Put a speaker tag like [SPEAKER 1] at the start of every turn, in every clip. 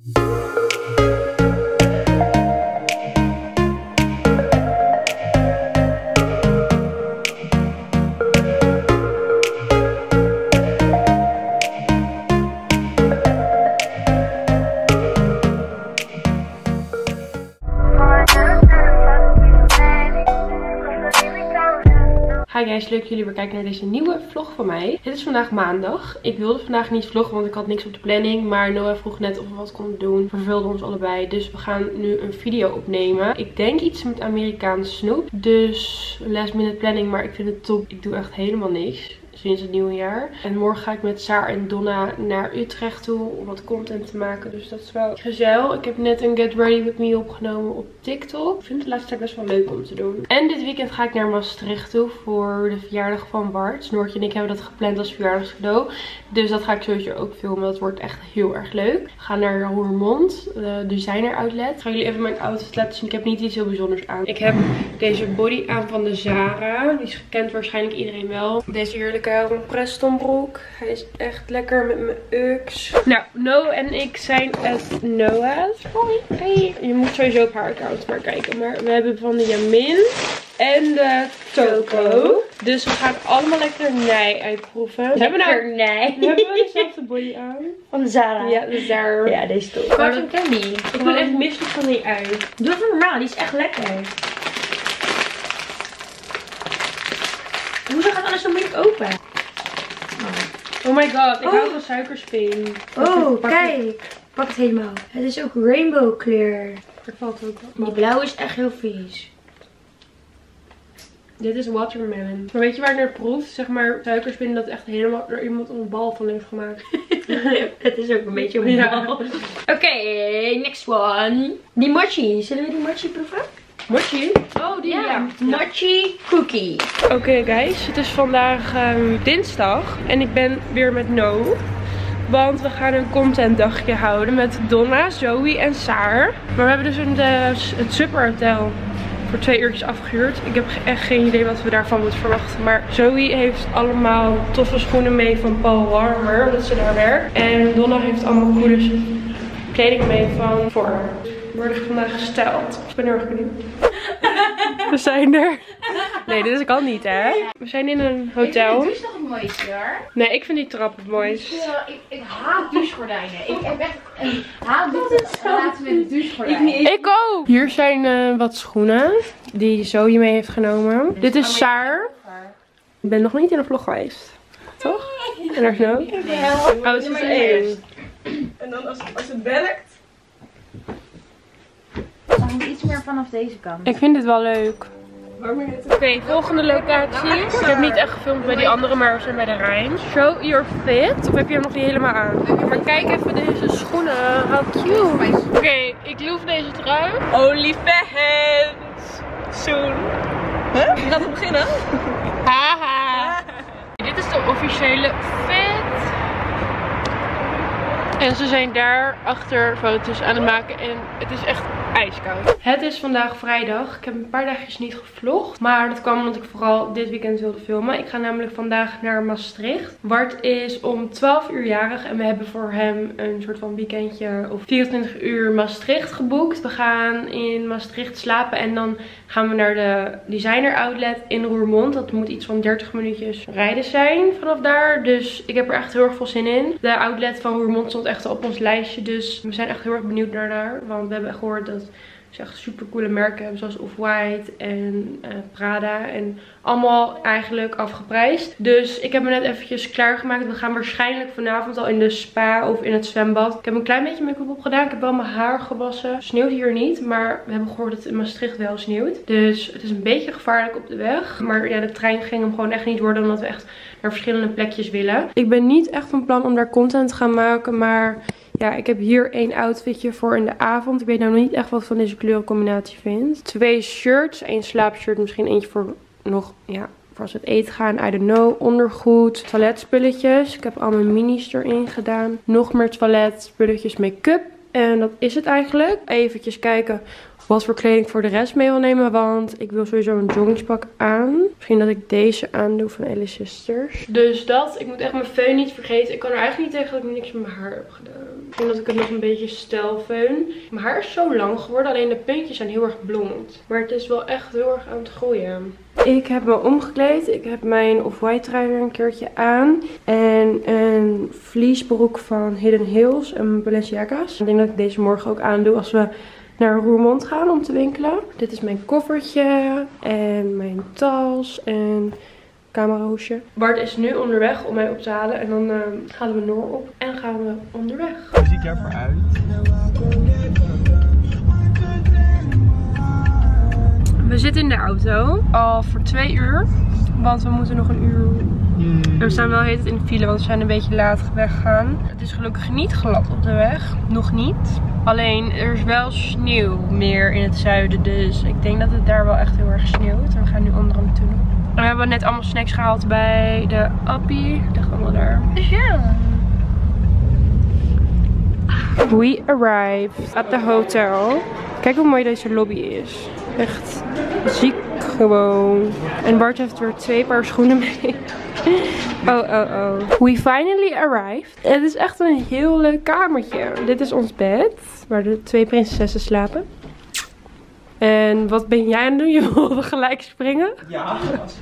[SPEAKER 1] Hi guys, leuk dat jullie weer kijken naar deze nieuwe vlog van mij. Het is vandaag maandag. Ik wilde vandaag niet vloggen, want ik had niks op de planning. Maar Noah vroeg net of we wat konden doen. Verveelden ons allebei. Dus we gaan nu een video opnemen. Ik denk iets met Amerikaans snoep. Dus last minute planning, maar ik vind het top. Ik doe echt helemaal niks sinds het nieuwe jaar. En morgen ga ik met Saar en Donna naar Utrecht toe om wat content te maken. Dus dat is wel gezellig. Ik heb net een Get Ready With Me opgenomen op TikTok. Ik vind het de laatste tijd best wel leuk om te doen. En dit weekend ga ik naar Maastricht toe voor de verjaardag van Bart. Snoortje en ik hebben dat gepland als verjaardagscadeau. Dus dat ga ik sowieso ook filmen. Dat wordt echt heel erg leuk. We gaan naar Roermond, de designer outlet. Ik ga jullie even mijn outfit laten zien. Ik heb niet iets heel bijzonders aan. Ik heb deze body aan van de Zara. Die is gekend waarschijnlijk iedereen wel. Deze heerlijke Preston broek. Hij is echt lekker met mijn Ux. Nou, Noah en ik zijn at Noah's. Hoi. Hey. Je moet sowieso op haar account maar kijken. Maar we hebben van de Yamin en de Toko. Dus we gaan allemaal lekker Nij uitproeven. We hebben we dezelfde body aan?
[SPEAKER 2] Van de Zara.
[SPEAKER 1] Ja, de Zara.
[SPEAKER 2] Ja, deze is top.
[SPEAKER 1] Maar
[SPEAKER 2] zo'n candy.
[SPEAKER 1] Ik ben echt misselijk van die ui.
[SPEAKER 2] Doe even normaal, die is echt lekker. Hoezo gaat alles zo moeilijk open?
[SPEAKER 1] Oh my god, ik hou van suikerspin.
[SPEAKER 2] Oh, kijk. Pak het helemaal. Het is ook rainbow kleur.
[SPEAKER 1] Dat valt ook wel.
[SPEAKER 2] Die blauw is echt heel vies.
[SPEAKER 1] Dit is watermelon. Maar weet je waar ik naar proef? Zeg maar suikerspin dat echt helemaal er iemand een bal van heeft gemaakt.
[SPEAKER 2] Het is ook een beetje een bal. Oké, next one. Die mochi. Zullen we die mochi proeven?
[SPEAKER 1] Mochi? Oh, die ja.
[SPEAKER 2] Mochi cookie.
[SPEAKER 1] Oké guys, het is vandaag dinsdag. En ik ben weer met No. Want we gaan een contentdagje houden met Donna, Zoe en Saar. Maar we hebben dus het Super Hotel voor 2 uurtjes afgehuurd. Ik heb echt geen idee wat we daarvan moeten verwachten. Maar Zoe heeft allemaal toffe schoenen mee van Paul Warmer, omdat ze daar werkt. En Donna heeft allemaal coole kleding mee van voor haar. We worden vandaag gesteld. Ik ben heel erg benieuwd. We zijn er. Nee, dit kan niet hè. We zijn in een hotel.
[SPEAKER 2] Ik vind de douche nog het mooiste hoor.
[SPEAKER 1] Nee, ik vind die trap het mooist.
[SPEAKER 2] Ik haat douchegordijnen. Ik heb echt een haat relatie met douchegordijnen.
[SPEAKER 1] Ik ook. Hier zijn wat schoenen die Zoe mee heeft genomen. Dit is Saar. Ik ben nog niet in een vlog geweest. Toch? En daar is No. Oh, het is 1.
[SPEAKER 3] En dan als het werkt.
[SPEAKER 2] Dan moet iets meer vanaf deze kant.
[SPEAKER 1] Ik vind dit wel leuk. Oké, volgende locatie. Ik heb niet echt gefilmd bij die andere, maar we zijn bij de Rijn. Show your fit. Of heb je hem nog niet helemaal aan? Maar kijk even deze schoenen. How cute. Oké, ik loef deze trui.
[SPEAKER 3] OnlyFans. Soon. Huh? Wie gaat er beginnen?
[SPEAKER 1] Haha. Dit is de officiële fit. En ze zijn daar achter foto's aan het maken en het is echt ijskoud. Het is vandaag vrijdag. Ik heb een paar dagjes niet gevlogd. Maar dat kwam omdat ik vooral dit weekend wilde filmen. Ik ga namelijk vandaag naar Maastricht. Bart is om 12 uur jarig. En we hebben voor hem een soort van weekendje of 24 uur Maastricht geboekt. We gaan in Maastricht slapen en dan gaan we naar de designer outlet in Roermond. Dat moet iets van 30 minuutjes rijden zijn vanaf daar. Dus ik heb er echt heel erg veel zin in. De outlet van Roermond stond echt op ons lijstje. Dus we zijn echt heel erg benieuwd naar daar. Want we hebben gehoord dat ze echt super coole merken hebben. Zoals Off-White en Prada. En allemaal eigenlijk afgeprijsd. Dus ik heb me net eventjes klaargemaakt. We gaan waarschijnlijk vanavond al in de spa of in het zwembad. Ik heb een klein beetje make-up opgedaan. Ik heb wel mijn haar gewassen. Het sneeuwt hier niet. Maar we hebben gehoord dat het in Maastricht wel sneeuwt. Dus het is een beetje gevaarlijk op de weg. Maar ja, de trein ging hem gewoon echt niet worden. Omdat we echt naar verschillende plekjes willen. Ik ben niet echt van plan om daar content te gaan maken. Maar ja, ik heb hier 1 outfitje voor in de avond. Ik weet nou nog niet echt wat ik van deze kleurencombinatie vind. 2 shirts. 1 slaapshirt. Misschien eentje voor nog, ja, voor als we het eten gaan. I don't know. Ondergoed. Toiletspulletjes. Ik heb al mijn minis erin gedaan. Nog meer toiletspulletjes. Make-up. En dat is het eigenlijk. Eventjes kijken wat voor kleding ik voor de rest mee wil nemen. Want ik wil sowieso een joggingspak aan. Misschien dat ik deze aandoe van Alice Sisters. Dus dat. Ik moet echt mijn föhn niet vergeten. Ik kan er eigenlijk niet tegen dat ik niks met mijn haar heb gedaan. Ik vind dat ik het nog een beetje stijlfeun. Mijn haar is zo lang geworden, alleen de puntjes zijn heel erg blond. Maar het is wel echt heel erg aan het groeien. Ik heb me omgekleed. Ik heb mijn off-white trui weer een keertje aan. En een vliesbroek van Hidden Hills en Balenciaga's. Ik denk dat ik deze morgen ook aandoe als we naar Roermond gaan om te winkelen. Dit is mijn koffertje en mijn tas en camerahoesje. Bart is nu onderweg om mij op te halen en dan halen we Noor op en gaan we onderweg.
[SPEAKER 4] Hoe zie ik ervoor uit?
[SPEAKER 1] We zitten in de auto al voor 2 uur, want we moeten nog een uur. En we staan wel heet in de file, want we zijn een beetje laat weggegaan. Het is gelukkig niet glad op de weg, nog niet. Alleen er is wel sneeuw meer in het zuiden, dus ik denk dat het daar wel echt heel erg sneeuwt. En we gaan nu onder een tunnel. En we hebben net allemaal snacks gehaald bij de Appie. Dat ligt allemaal daar. Dus ja. We arrived at the hotel. Kijk hoe mooi deze lobby is. Echt ziek gewoon. En Bart heeft weer 2 paar schoenen mee. Oh. We finally arrived. Het is echt een heel leuk kamertje. Dit is ons bed. Waar de 2 prinsessen slapen. En wat ben jij aan het doen? Je wilde gelijk springen?
[SPEAKER 4] Ja.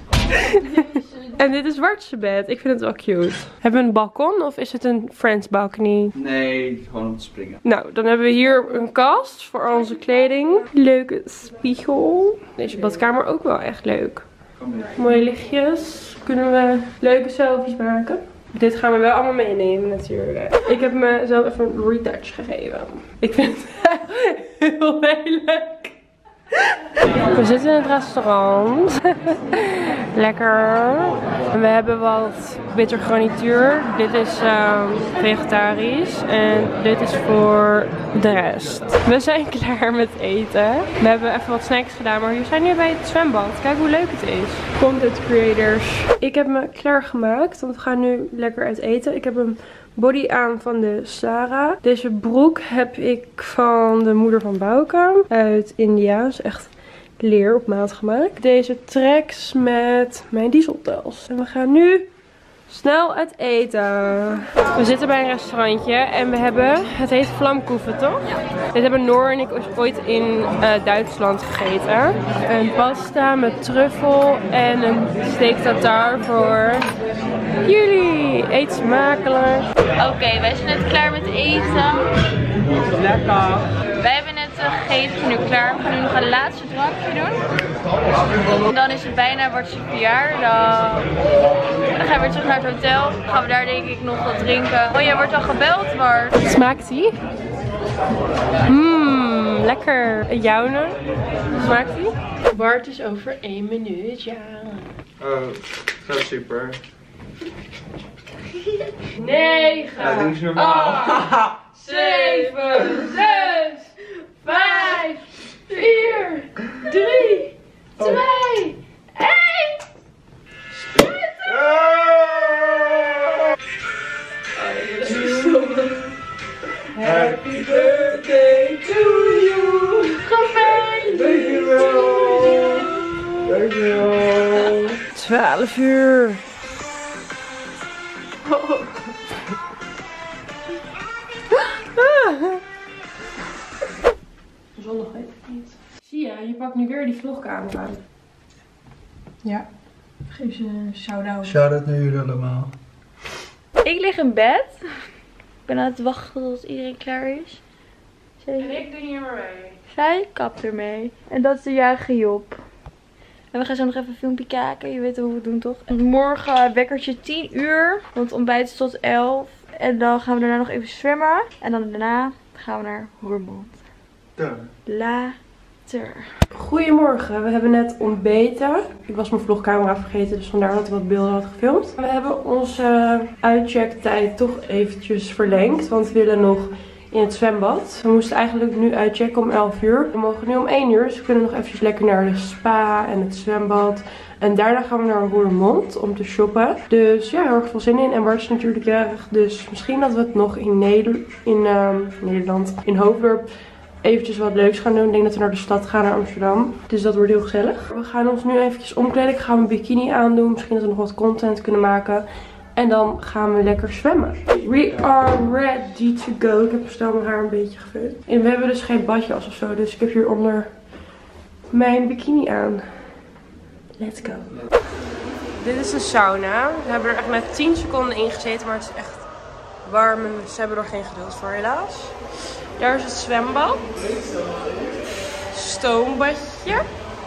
[SPEAKER 1] En dit is Bart's bed. Ik vind het wel cute. Hebben we een balkon of is het een friends balcony?
[SPEAKER 4] Nee, gewoon om te springen.
[SPEAKER 1] Nou, dan hebben we hier een kast voor al onze kleding. Leuke spiegel. Deze badkamer ook wel echt leuk. Mooie lichtjes. Kunnen we leuke selfies maken. Dit gaan we wel allemaal meenemen natuurlijk. Ik heb mezelf even een retouch gegeven. Ik vind het heel lelijk. We zitten in het restaurant. Lekker. En we hebben wat bitter garnituur. Dit is vegetarisch. En dit is voor de rest. We zijn klaar met eten. We hebben even wat snacks gedaan. Maar we zijn nu bij het zwembad. Kijk hoe leuk het is. Content creators. Ik heb me klaargemaakt. Want we gaan nu lekker uit eten. Ik heb een body aan van de Sarah. Deze broek heb ik van de moeder van Bouke uit India. Is echt leer op maat gemaakt. Deze tracks met mijn dieseltas. En we gaan nu snel uit eten. We zitten bij een restaurantje en we hebben, het heet Vlamkoeven toch? Ja. Dit hebben Noor en ik ooit in Duitsland gegeten. Een pasta met truffel en een steak tartare voor jullie. Eet smakelijk.
[SPEAKER 5] Oké, wij zijn net klaar met eten.
[SPEAKER 4] Lekker.
[SPEAKER 5] Wij hebben net gegeten, zijn nu klaar. We gaan nu nog een laatste drankje doen. En dan is het bijna Bart's verjaardag. En dan gaan we weer terug naar het hotel. Dan gaan we daar denk ik nog wat drinken. Oh, jij wordt al gebeld, Bart.
[SPEAKER 1] Smaakt ie? Lekker. En jouwne? Smaakt ie? Bart is over 1 minuut, ja.
[SPEAKER 4] Oh, zo super.
[SPEAKER 1] 9.
[SPEAKER 4] Ja, doe eens normaal.
[SPEAKER 1] 7, 6, 5, 4, 3, 2, 1. Happy birthday to you. Gefeliciteerd. Dankjewel. 12 uur. Zondag weet ik niet. Zie je pakt nu weer die vlogcamera. Ja. Geef ze een shout-out.
[SPEAKER 4] Shout-out naar jullie allemaal.
[SPEAKER 5] Ik lig in bed. Ik ben aan het wachten tot iedereen klaar is.
[SPEAKER 1] En ik doe hier maar mee.
[SPEAKER 5] Zij kapt ermee. En dat is de jarige Job. En we gaan zo nog even een filmpje kijken. Je weet hoe we het doen toch? En morgen wekkertje 10 uur. Want het ontbijt is tot 11. En dan gaan we daarna nog even zwemmen. En dan daarna gaan we naar Roermond. Later.
[SPEAKER 1] Goedemorgen, we hebben net ontbeten. Ik was mijn vlogcamera vergeten, dus vandaar dat ik wat beelden had gefilmd. We hebben onze uitchecktijd toch eventjes verlengd, want we willen nog in het zwembad. We moesten eigenlijk nu uitchecken om 11 uur. We mogen nu om 1 uur, dus we kunnen nog eventjes lekker naar de spa en het zwembad. En daarna gaan we naar Roermond om te shoppen. Dus ja, heel erg veel zin in. En Bart is natuurlijk jarig, dus misschien dat we het nog in Nederland, in Hoofddorp, eventjes wat leuks gaan doen. Ik denk dat we naar de stad gaan, naar Amsterdam. Dus dat wordt heel gezellig. We gaan ons nu eventjes omkleden. Ik ga mijn bikini aandoen. Misschien dat we nog wat content kunnen maken. En dan gaan we lekker zwemmen. We are ready to go. Ik heb snel mijn haar een beetje gevuld. En we hebben dus geen badjas of zo. Dus ik heb hieronder mijn bikini aan. Let's go. Dit is een sauna. We hebben er echt maar 10 seconden in gezeten. Maar het is echt warm. En ze hebben er geen geduld voor helaas. Daar is het zwembad. Stoombadje.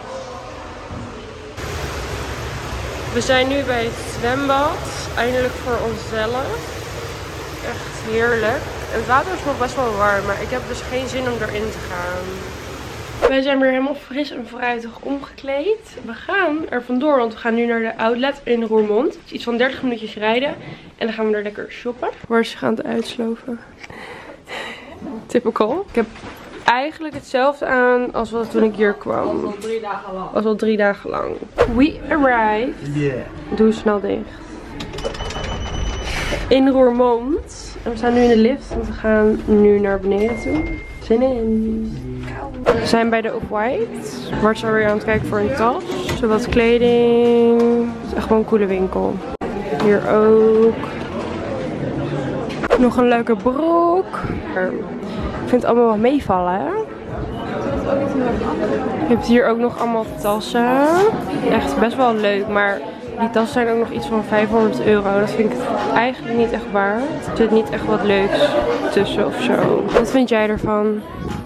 [SPEAKER 1] We zijn nu bij het zwembad. Eindelijk voor onszelf. Echt heerlijk. En het water is nog best wel warm. Maar ik heb dus geen zin om erin te gaan. Wij zijn weer helemaal fris en fruitig omgekleed. We gaan er vandoor, want we gaan nu naar de outlet in Roermond. Het is iets van 30 minuutjes rijden. En dan gaan we er lekker shoppen. Waar is ze aan het uitsloven? Typical. Ik heb eigenlijk hetzelfde aan als wat toen ik hier kwam.
[SPEAKER 2] Al 3 dagen lang.
[SPEAKER 1] Was al 3 dagen lang. We arrived.
[SPEAKER 4] Yeah.
[SPEAKER 1] Doe snel dicht. In Roermond. En we staan nu in de lift, want we gaan nu naar beneden toe. Zin in. We zijn bij de Off-White. Bart is alweer aan het kijken voor een tas. Zo wat kleding. Het is echt wel een coole winkel. Hier ook. Nog een leuke broek. Ik vind het allemaal wel meevallen, hè? Je hebt hier ook nog allemaal tassen. Echt best wel leuk, maar die tassen zijn ook nog iets van €500. Dat vind ik eigenlijk niet echt waard. Er zit niet echt wat leuks tussen of zo. Wat vind jij ervan?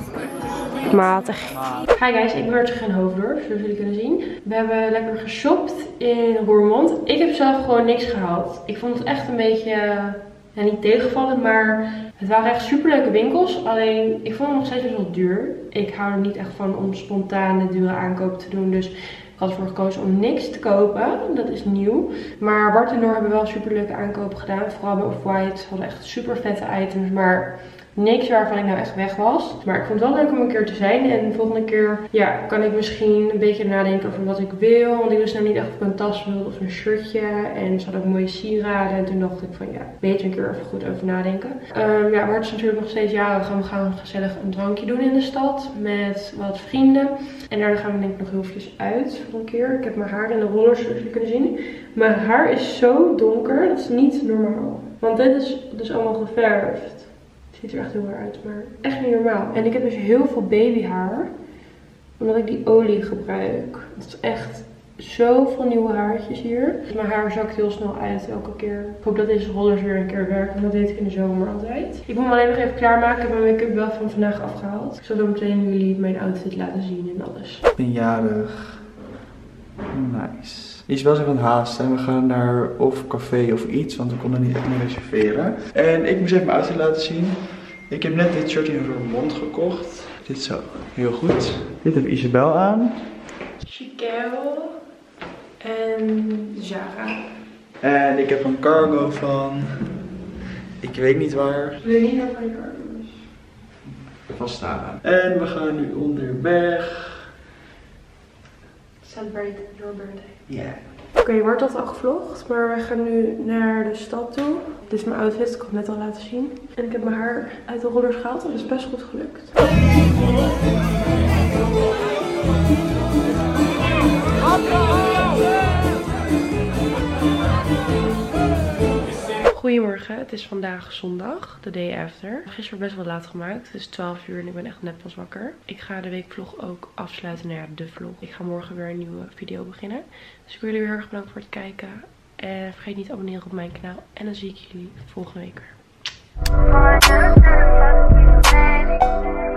[SPEAKER 1] Matig. Hi guys, ik ben weer terug in Hoofddorp, zoals jullie kunnen zien. We hebben lekker geshopt in Roermond. Ik heb zelf gewoon niks gehaald. Ik vond het echt een beetje, ja, niet tegenvallend, maar het waren echt super leuke winkels. Alleen, ik vond het nog steeds best wel duur. Ik hou er niet echt van om spontane dure aankopen te doen, dus ik had ervoor gekozen om niks te kopen. Dat is nieuw. Maar Bart en Noor hebben wel super leuke aankopen gedaan. Vooral bij Off-White. Ze hadden echt super vette items, maar niks waarvan ik nou echt weg was. Maar ik vond het wel leuk om een keer te zijn. En de volgende keer, ja, kan ik misschien een beetje nadenken over wat ik wil. Want ik wist nou niet echt of ik een tas wilde of een shirtje. En ze hadden ook mooie sieraden. En toen dacht ik van, ja, beter een keer even goed over nadenken. Ja, Bart is natuurlijk nog steeds jarig. En we gaan gezellig een drankje doen in de stad. Met wat vrienden. En daarna gaan we denk ik nog heel eventjes uit voor een keer. Ik heb mijn haar in de rollers, zoals jullie kunnen zien. Mijn haar is zo donker. Dat is niet normaal. Want dit is dus allemaal geverfd. Ziet er echt heel erg uit, maar echt niet normaal. En ik heb dus heel veel babyhaar. Omdat ik die olie gebruik. Het is echt zoveel nieuwe haartjes hier. Dus mijn haar zakt heel snel uit elke keer. Ik hoop dat deze rollers weer een keer werken. Want dat deed ik in de zomer altijd. Ik moet me alleen nog even klaarmaken. Ik heb mijn make-up wel van vandaag afgehaald. Ik zal zo meteen jullie mijn outfit laten zien en alles.
[SPEAKER 4] Ik ben jarig. Nice. Isabel zegt van haast en we gaan naar of café of iets, want we konden niet echt meer reserveren. En ik moest even mijn outfit laten zien. Ik heb net dit shirt in Roermond gekocht. Dit zo, heel goed. Dit heeft Isabel aan.
[SPEAKER 1] Chiquel en Zara.
[SPEAKER 4] En ik heb een cargo van, ik weet niet waar.
[SPEAKER 1] Ik weet niet waar van je cargo is.
[SPEAKER 4] Van Stara. En we gaan nu onderweg.
[SPEAKER 1] Celebrate your birthday.
[SPEAKER 4] Ja. Yeah.
[SPEAKER 1] Oké, Bart had al gevlogd, maar we gaan nu naar de stad toe. Dit is mijn outfit, ik kan het net al laten zien. En ik heb mijn haar uit de rollers gehaald en dat is best goed gelukt. Goedemorgen, het is vandaag zondag, de day after. Gisteren best wel laat gemaakt, het is 12 uur en ik ben echt net pas wakker. Ik ga de weekvlog ook afsluiten, nou ja, de vlog. Ik ga morgen weer een nieuwe video beginnen. Dus ik wil jullie heel erg bedanken voor het kijken. En vergeet niet te abonneren op mijn kanaal. En dan zie ik jullie volgende week weer.